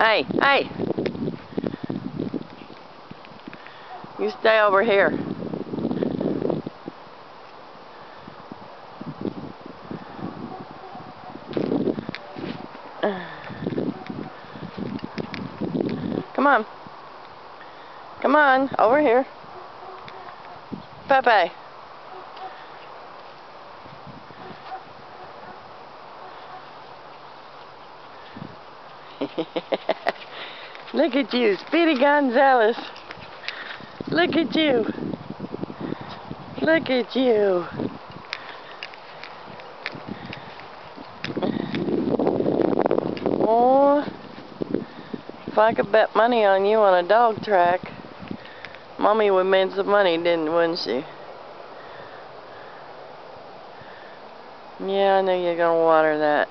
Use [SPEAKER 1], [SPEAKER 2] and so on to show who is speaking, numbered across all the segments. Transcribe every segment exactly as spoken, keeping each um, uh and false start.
[SPEAKER 1] Hey, hey! You stay over here. Come on. Come on, over here. Pepe. Look at you, Speedy Gonzales. Look at you. Look at you. Oh, if I could bet money on you on a dog track, Mommy would make some money, didn't, wouldn't she? Yeah, I know you're gonna water that.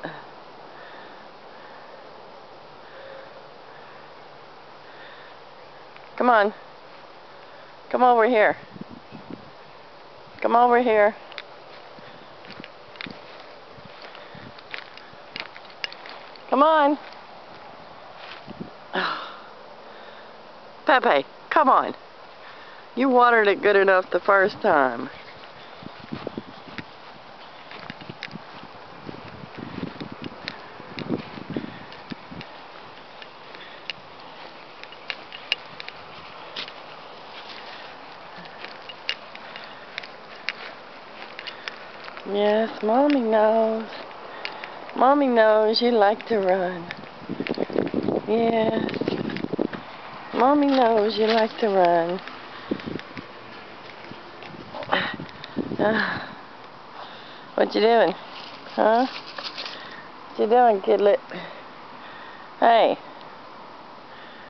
[SPEAKER 1] Come on. Come over here. Come over here. Come on. Pepe, come on. You watered it good enough the first time. Yes, Mommy knows. Mommy knows you like to run. Yes. Mommy knows you like to run. Uh, what you doing? Huh? What you doing, kidlet? Hey.